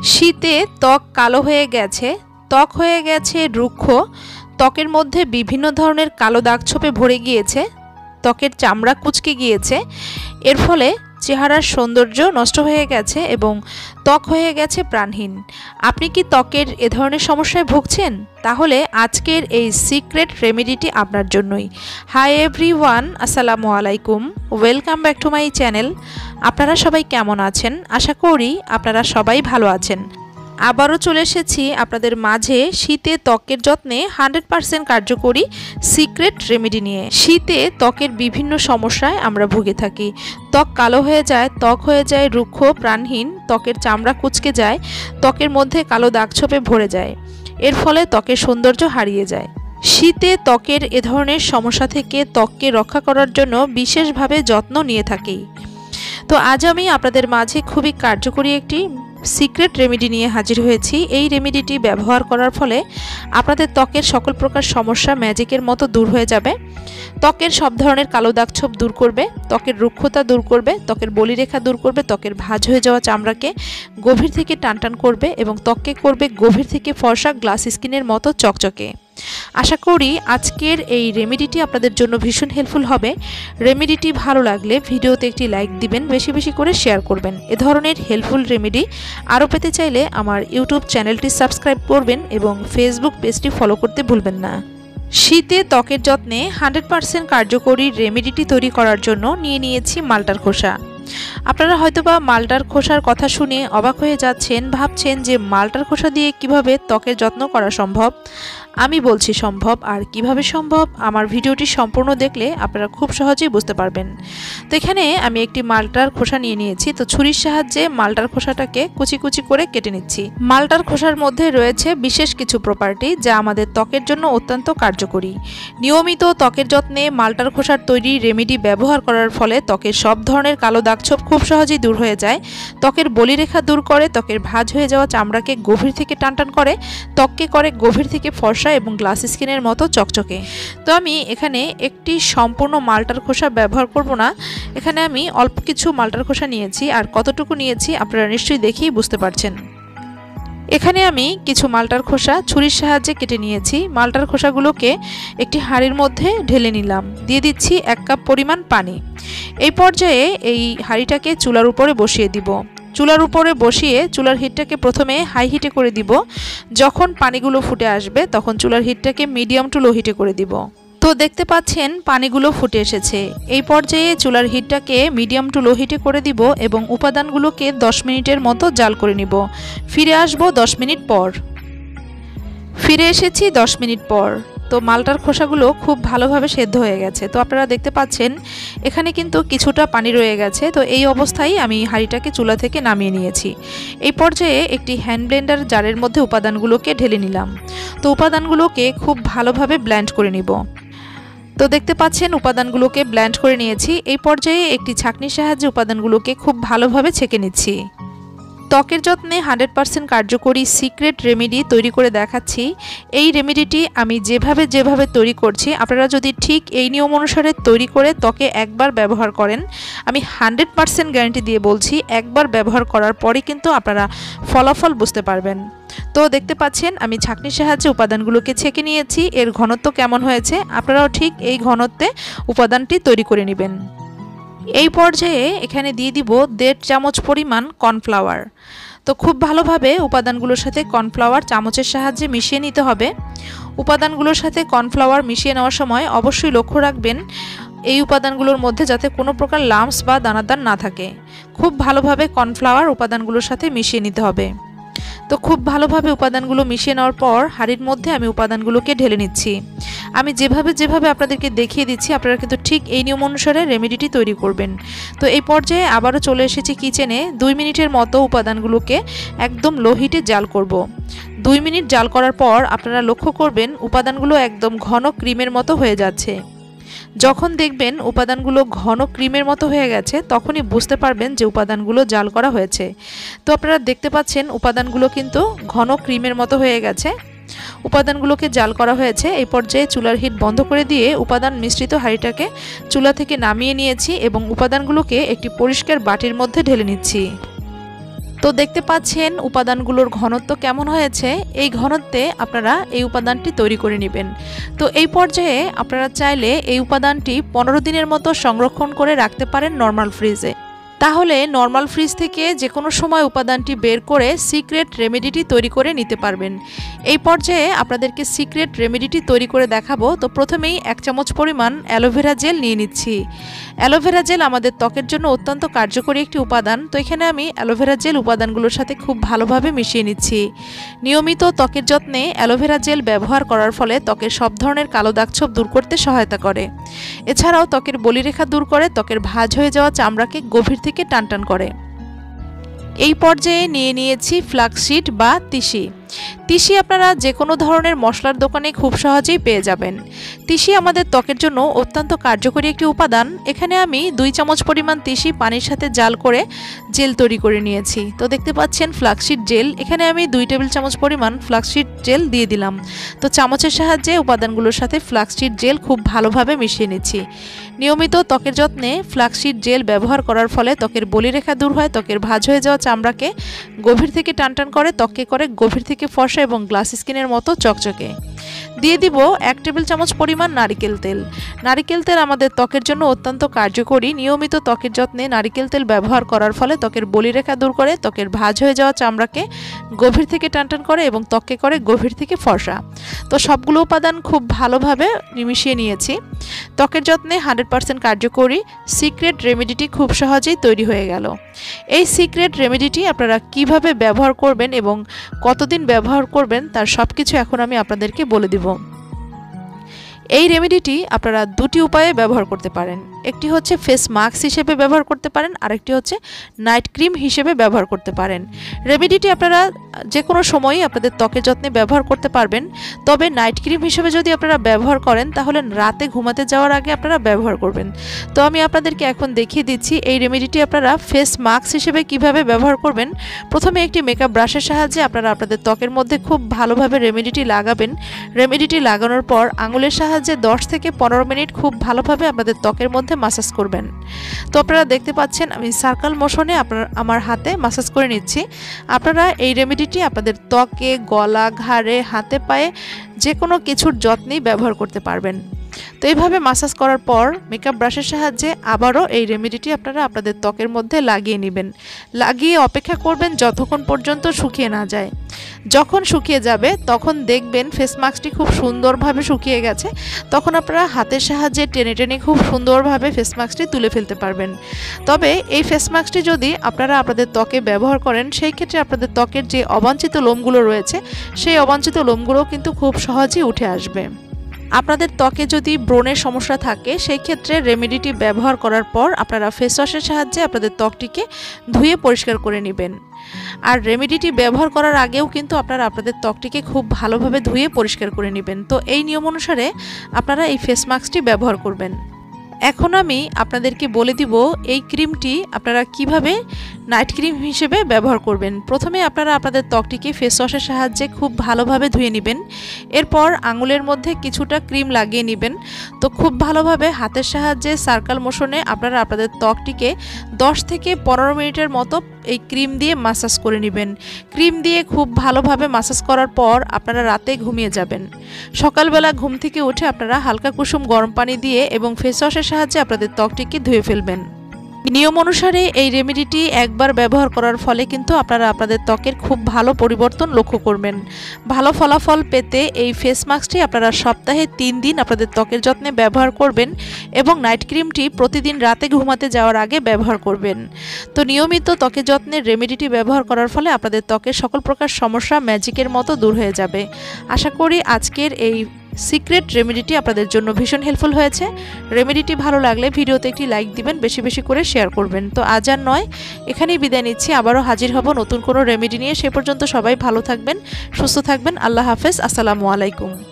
শীতে ত্বক কালো হয়ে গেছে, ত্বক হয়ে গেছে রুক্ষ, ত্বকের মধ্যে বিভিন্ন ধরনের কালো দাগ ছোপে ভরে গিয়েছে, ত্বকের চামড়া কুঁচকে গিয়েছে, এর ফলে চেহারার সৌন্দর্য নষ্ট হয়ে গেছে এবং ত্বক হয়ে গেছে প্রাণহীন। আপনি কি ত্বকের এ ধরনের সমস্যায় ভুগছেন? তাহলে আজকের এই সিক্রেট রেমেডিটি আপনার জন্যই। হাই এভরিওয়ান, আসসালামু আলাইকুম, welcome back to my channel. আপনারা সবাই কেমন আছেন? আশা করি আপনারা সবাই ভালো আছেন। আবারও চলে এসেছি আপনাদের মাঝে শীতে ত্বকের যত্নে 100% কার্যকরী সিক্রেট রেমেডি নিয়ে। শীতে ত্বকের বিভিন্ন সমস্যায় আমরা ভুগে থাকি। ত্বক কালো হয়ে যায়, ত্বক হয়ে যায় রুক্ষ প্রাণহীন, ত্বকের চামড়া কুঁচকে যায়, ত্বকের মধ্যে কালো দাগ ছোপে ভরে যায়, এর ফলে ত্বকের সৌন্দর্য হারিয়ে যায়। শীতে ত্বকের এ ধরনের সমস্যা থেকে ত্বককে রক্ষা করার জন্য বিশেষভাবে যত্ন নিয়ে থাকি। তো আজ আমি আপনাদের মাঝে খুবই কার্যকরী একটি সিক্রেট রেমেডি নিয়ে হাজির হয়েছি। এই রেমেডিটি ব্যবহার করার ফলে আপনাদের ত্বকের সকল প্রকার সমস্যা ম্যাজিকের মতো দূর হয়ে যাবে। ত্বকের সব ধরনের কালো দাগ ছোপ দূর করবে, ত্বকের রুক্ষতা দূর করবে, ত্বকের বলিরেখা দূর করবে, ত্বকের ভাঁজ হয়ে যাওয়া চামড়াকে গভীর থেকে টানটান করবে এবং ত্বককে করবে গভীর থেকে ফর্সা গ্লাস স্কিনের মতো চকচকে। আশা করি আজকের এই রেমেডিটি আপনাদের জন্য ভীষণ হেল্পফুল হবে। রেমেডিটি ভালো লাগলে ভিডিওতে একটি লাইক দিবেন, বেশি বেশি করে শেয়ার করবেন। এ ধরনের হেল্পফুল রেমেডি আরও পেতে চাইলে আমার ইউটিউব চ্যানেলটি সাবস্ক্রাইব করবেন এবং ফেসবুক পেজটি ফলো করতে ভুলবেন না। শীতে ত্বকের যত্নে 100% কার্যকরী রেমেডিটি তৈরি করার জন্য নিয়ে নিয়েছি মালটার খোসা। আপনারা হয়তোবা মালটার খোসার কথা শুনে অবাক হয়ে যাচ্ছেন, ভাবছেন যে মালটার খোসা দিয়ে কিভাবে ত্বকের যত্ন করা সম্ভব। আমি বলছি সম্ভব, আর কিভাবে সম্ভব আমার ভিডিওটি সম্পূর্ণ দেখলে আপনারা খুব সহজেই বুঝতে পারবেন। তো এখানে আমি একটি মালটার খোসা নিয়ে নিয়েছি। তো ছুরির সাহায্যে মালটার খোসাটাকে কুচি কুচি করে কেটে নিচ্ছি। মালটার খোসার মধ্যে রয়েছে বিশেষ কিছু প্রপার্টি যা আমাদের ত্বকের জন্য অত্যন্ত কার্যকরী। নিয়মিত ত্বকের যত্নে মালটার খোসার তৈরি রেমেডি ব্যবহার করার ফলে ত্বকের সব ধরনের কালো দাগছোপ খুব সহজেই দূর হয়ে যায়, ত্বকের বলিরেখা দূর করে, ত্বকের ভাঁজ হয়ে যাওয়া চামড়াকে গভীর থেকে টানটান করে, ত্বককে করে গভীর থেকে ফর্সা এবং গ্লাস স্কিনের মতো চকচকে। তো আমি এখানে একটি সম্পূর্ণ মালটার খোসা ব্যবহার করব না, এখানে আমি অল্প কিছু মালটার খোসা নিয়েছি। আর কতটুকু নিয়েছি আপনারা নিশ্চয়ই দেখেই বুঝতে পারছেন। এখানে আমি কিছু মালটার খোসা ছুরির সাহায্যে কেটে নিয়েছি। মালটার খোসাগুলোকে একটি হাঁড়ির মধ্যে ঢেলে নিলাম। দিয়ে দিচ্ছি 1 কাপ পরিমাণ পানি। এই পর্যায়ে এই হাঁড়িটাকে চুলার উপরে বসিয়ে দিব। চুলার উপরে বসিয়ে চুলার হিটটাকে প্রথমে হাই হিটে করে দিব। যখন পানিগুলো ফুটে আসবে তখন চুলার হিটটাকে মিডিয়াম টু লো হিটে করে দিব। তো দেখতে পাচ্ছেন পানিগুলো ফুটে এসেছে। এই পর্যায়ে চুলার হিটটাকে মিডিয়াম টু লো হিটে করে দিব এবং উপাদানগুলোকে 10 মিনিটের মতো জাল করে নিব। ফিরে আসব 10 মিনিট পর। ফিরে এসেছি 10 মিনিট পর। তো মালটার খোসাগুলো খুব ভালোভাবে সেদ্ধ হয়ে গেছে। তো আপনারা দেখতে পাচ্ছেন এখানে কিন্তু কিছুটা পানি রয়ে গেছে। তো এই অবস্থায় আমি হাঁড়িটাকে চুলা থেকে নামিয়ে নিয়েছি। এই পর্যায়ে একটি হ্যান্ড ব্লেন্ডার জারের মধ্যে উপাদানগুলোকে ঢেলে নিলাম। তো উপাদানগুলোকে খুব ভালোভাবে ব্লেন্ড করে নিব। তো দেখতে পাচ্ছেন উপাদানগুলোকে ব্লেন্ড করে নিয়েছি। এই পর্যায়ে একটি ছাঁকনির সাহায্যে উপাদানগুলোকে খুব ভালোভাবে ছেঁকে নিচ্ছি। ত্বকের যত্নে 100% কার্যকরী সিক্রেট রেমেডি তৈরি করে দেখাচ্ছি। এই রেমেডিটি আমি যেভাবে তৈরি করছি আপনারা যদি ঠিক এই নিয়ম অনুসারে তৈরি করে ত্বকে একবার ব্যবহার করেন, আমি 100% গ্যারান্টি দিয়ে বলছি একবার ব্যবহার করার পরে কিন্তু আপনারা ফলাফল বুঝতে পারবেন। তো দেখতে পাচ্ছেন আমি ছাঁকনির সাহায্যে উপাদানগুলোকে ছেঁকে নিয়েছি। এর ঘনত্ব কেমন হয়েছে আপনারাও ঠিক এই ঘনত্বে উপাদানটি তৈরি করে নেবেন। এই পর্যায়ে এখানে দিয়ে দিব 1.5 চামচ পরিমাণ কর্নফ্লাওয়ার। তো খুব ভালোভাবে উপাদানগুলোর সাথে কর্নফ্লাওয়ার চামচের সাহায্যে মিশিয়ে নিতে হবে। উপাদানগুলোর সাথে কর্নফ্লাওয়ার মিশিয়ে নেওয়ার সময় অবশ্যই লক্ষ্য রাখবেন এই উপাদানগুলোর মধ্যে যাতে কোনো প্রকার লাম্পস বা দানাদার না থাকে। খুব ভালোভাবে কর্নফ্লাওয়ার উপাদানগুলোর সাথে মিশিয়ে নিতে হবে। তো খুব ভালোভাবে উপাদানগুলো মিশিয়ে নেওয়ার পর হাঁড়ির মধ্যে আমি উপাদানগুলোকে ঢেলে নিচ্ছি। আমি যেভাবে আপনাদেরকে দেখিয়ে দিচ্ছি আপনারা কিন্তু ঠিক এই নিয়ম অনুসারে রেমেডিটি তৈরি করবেন। তো এই পর্যায়ে আবারও চলে এসেছি কিচেনে। 2 মিনিটের মতো উপাদানগুলোকে একদম লো হিটে জাল করব। 2 মিনিট জাল করার পর আপনারা লক্ষ্য করবেন উপাদানগুলো একদম ঘন ক্রিমের মতো হয়ে যাচ্ছে। যখন দেখবেন উপাদানগুলো ঘন ক্রিমের মতো হয়ে গেছে তখনই বুঝতে পারবেন যে উপাদানগুলো জাল করা হয়েছে। তো আপনারা দেখতে পাচ্ছেন উপাদানগুলো কিন্তু ঘন ক্রিমের মতো হয়ে গেছে। উপাদানগুলোকে জাল করা হয়েছে। এই পর্যায়ে চুলার হিট বন্ধ করে দিয়ে উপাদান মিশ্রিত হাঁড়িটাকে চুলা থেকে নামিয়ে নিয়েছি এবং উপাদানগুলোকে একটি পরিষ্কার বাটির মধ্যে ঢেলে নিচ্ছি। তো দেখতে পাচ্ছেন উপাদানগুলোর ঘনত্ব কেমন হয়েছে। এই ঘনত্বে আপনারা এই উপাদানটি তৈরি করে নেবেন। তো এই পর্যায়ে আপনারা চাইলে এই উপাদানটি 15 দিনের মতো সংরক্ষণ করে রাখতে পারেন নর্মাল ফ্রিজে। তাহলে নর্মাল ফ্রিজ থেকে যে কোনো সময় উপাদানটি বের করে সিক্রেট রেমেডিটি তৈরি করে নিতে পারবেন। এই পর্যায়ে আপনাদেরকে সিক্রেট রেমেডিটি তৈরি করে দেখাবো। তো প্রথমেই 1 চামচ পরিমাণ অ্যালোভেরা জেল নিয়ে নিচ্ছি। অ্যালোভেরা জেল আমাদের ত্বকের জন্য অত্যন্ত কার্যকরী একটি উপাদান। তো এখানে আমি অ্যালোভেরা জেল উপাদানগুলোর সাথে খুব ভালোভাবে মিশিয়ে নিচ্ছি। নিয়মিত ত্বকের যত্নে অ্যালোভেরা জেল ব্যবহার করার ফলে ত্বকের সব ধরনের কালো দাগছোপ দূর করতে সহায়তা করে। এছাড়াও ত্বকের বলিরেখা দূর করে, ত্বকের ভাঁজ হয়ে যাওয়া চামড়াকে গভীর থেকে টানটান করে। এই পর্যায়ে নিয়ে নিয়েছি ফ্লাক্সসিড বা তিসি। তিসি আপনারা যে কোনো ধরনের মশলার দোকানে খুব সহজেই পেয়ে যাবেন। তিসি আমাদের ত্বকের জন্য অত্যন্ত কার্যকরী একটি উপাদান। এখানে আমি 2 চামচ পরিমাণ তিসি পানির সাথে জাল করে জেল তৈরি করে নিয়েছি। তো দেখতে পাচ্ছেন ফ্লাক্সসিড জেল। এখানে আমি 2 টেবিল চামচ পরিমাণ ফ্লাক্সসিড জেল দিয়ে দিলাম। তো চামচের সাহায্যে উপাদানগুলোর সাথে ফ্লাক্সসিড জেল খুব ভালোভাবে মিশিয়ে নিচ্ছি। নিয়মিত ত্বকের যত্নে ফ্লাক্সসিড জেল ব্যবহার করার ফলে ত্বকের বলিরেখা দূর হয়, ত্বকের ভাঁজ হয়ে যাওয়া চামড়াকে গভীর থেকে টানটান করে, ত্বককে করে গভীর থেকে ফর্সা এবং গ্লাস স্কিনের মতো চকচকে। দিয়ে দিব 1 টেবিল চামচ পরিমাণ নারিকেল তেল। নারিকেল তেল আমাদের ত্বকের জন্য অত্যন্ত কার্যকরী। নিয়মিত ত্বকের যত্নে নারিকেল তেল ব্যবহার করার ফলে ত্বকের বলিরেখা দূর করে, ত্বকের ভাঁজ হয়ে যাওয়া চামড়াকে গভীর থেকে টানটান করে এবং ত্বককে করে গভীর থেকে ফর্সা। তো সবগুলো উপাদান খুব ভালোভাবে মিশিয়ে নিয়েছি। ত্বকের যত্নে 100% কার্যকরী সিক্রেট রেমেডিটি খুব সহজেই তৈরি হয়ে গেল। এই সিক্রেট রেমেডিটি আপনারা কিভাবে ব্যবহার করবেন এবং কতদিন ব্যবহার করবেন তার সব কিছু এখন আমি আপনাদেরকে বলে দিব। এই রেমেডিটি আপনারা 2টি উপায়ে ব্যবহার করতে পারেন। একটি হচ্ছে ফেস মাস্ক হিসেবে ব্যবহার করতে পারেন, আরেকটি হচ্ছে নাইট ক্রিম হিসেবে ব্যবহার করতে পারেন। রেমেডিটি আপনারা যে কোনো সময়ই আপনাদের ত্বকের যত্নে ব্যবহার করতে পারবেন। তবে নাইট ক্রিম হিসেবে যদি আপনারা ব্যবহার করেন তাহলে রাতে ঘুমাতে যাওয়ার আগে আপনারা ব্যবহার করবেন। তো আমি আপনাদেরকে এখন দেখিয়ে দিচ্ছি এই রেমেডিটি আপনারা ফেস মাস্ক হিসেবে কিভাবে ব্যবহার করবেন। প্রথমে একটি মেকআপ ব্রাশের সাহায্যে আপনারা আপনাদের ত্বকের মধ্যে খুব ভালোভাবে রেমেডিটি লাগাবেন। রেমেডিটি লাগানোর পর আঙুলের সাহায্যে 10 থেকে 15 মিনিট খুব ভালোভাবে আপনাদের ত্বকের মধ্যে মাসাজ করবেন। তো আপনারা দেখতে পাচ্ছেন আমি সার্কেল মোশনে আমার হাতে মাসাজ করে নিচ্ছি। আপনারা এই রেমেডিটি আপনাদের ত্বকে, গলা, ঘাড়ে, হাতে, পায়ে যে কোনো কিছুর যত্নেই ব্যবহার করতে পারবেন। তো এইভাবে মাসাজ করার পর মেকআপ ব্রাশের সাহায্যে আবারও এই রেমেডিটি আপনারা আপনাদের ত্বকের মধ্যে লাগিয়ে নেবেন। লাগিয়ে অপেক্ষা করবেন যতক্ষণ পর্যন্ত শুকিয়ে না যায়। যখন শুকিয়ে যাবে তখন দেখবেন ফেস মাস্কটি খুব সুন্দরভাবে শুকিয়ে গেছে। তখন আপনারা হাতের সাহায্যে টেনে টেনে খুব সুন্দরভাবে ফেস মাস্কটি তুলে ফেলতে পারবেন। তবে এই ফেস মাস্কটি যদি আপনারা আপনাদের ত্বকে ব্যবহার করেন সেই ক্ষেত্রে আপনাদের ত্বকের যে অবাঞ্ছিত লোমগুলো রয়েছে সেই অবাঞ্ছিত লোমগুলো কিন্তু খুব সহজেই উঠে আসবে। আপনাদের ত্বকে যদি ব্রণের সমস্যা থাকে সেই ক্ষেত্রে রেমেডিটি ব্যবহার করার পর আপনারা ফেস ওয়াশের সাহায্যে আপনাদের ত্বকটিকে ধুয়ে পরিষ্কার করে নেবেন। আর রেমেডিটি ব্যবহার করার আগেও কিন্তু আপনারা আপনাদের ত্বকটিকে খুব ভালোভাবে ধুয়ে পরিষ্কার করে নেবেন। তো এই নিয়ম অনুসারে আপনারা এই ফেস মাস্কটি ব্যবহার করবেন। এখন আমি আপনাদেরকে বলে দিব এই ক্রিমটি আপনারা কিভাবে নাইট ক্রিম হিসেবে ব্যবহার করবেন। প্রথমে আপনারা আপনাদের ত্বকটিকে ফেস ওয়াশের সাহায্যে খুব ভালোভাবে ধুয়ে নেবেন। এরপর আঙুলের মধ্যে কিছুটা ক্রিম লাগিয়ে নেবেন। তো খুব ভালোভাবে হাতের সাহায্যে সার্কেল মোশনে আপনারা আপনাদের ত্বকটিকে 10 থেকে 15 মিনিটের মতো এই ক্রিম দিয়ে মাসাজ করে নেবেন। ক্রিম দিয়ে খুব ভালোভাবে মাসাজ করার পর আপনারা রাতে ঘুমিয়ে যাবেন। সকালবেলা ঘুম থেকে উঠে আপনারা হালকা কুসুম গরম পানি দিয়ে এবং ফেস ওয়াশের সাহায্যে আপনাদের ত্বকটিকে ধুয়ে ফেলবেন। নিয়ম অনুসারে এই রেমেডিটি একবার ব্যবহার করার ফলে কিন্তু আপনারা আপনাদের ত্বকের খুব ভালো পরিবর্তন লক্ষ্য করবেন। ভালো ফলাফল পেতে এই ফেস মাস্কটি আপনারা সপ্তাহে 3 দিন আপনাদের ত্বকের যত্নে ব্যবহার করবেন এবং নাইট ক্রিমটি প্রতিদিন রাতে ঘুমাতে যাওয়ার আগে ব্যবহার করবেন। তো নিয়মিত ত্বকের যত্নের রেমেডিটি ব্যবহার করার ফলে আপনাদের ত্বকের সকল প্রকার সমস্যা ম্যাজিকের মতো দূর হয়ে যাবে। আশা করি আজকের এই সিক্রেট রেমেডিটি আপনাদের জন্য ভীষণ হেল্পফুল হয়েছে। রেমেডিটি ভালো লাগলে ভিডিওতে একটি লাইক দিবেন, বেশি বেশি করে শেয়ার করবেন। তো আজ আর নয়, এখানেই বিদায় নিচ্ছি। আবারও হাজির হব নতুন কোনো রেমেডি নিয়ে। সে পর্যন্ত সবাই ভালো থাকবেন, সুস্থ থাকবেন। আল্লাহ হাফেজ। আসসালামু আলাইকুম।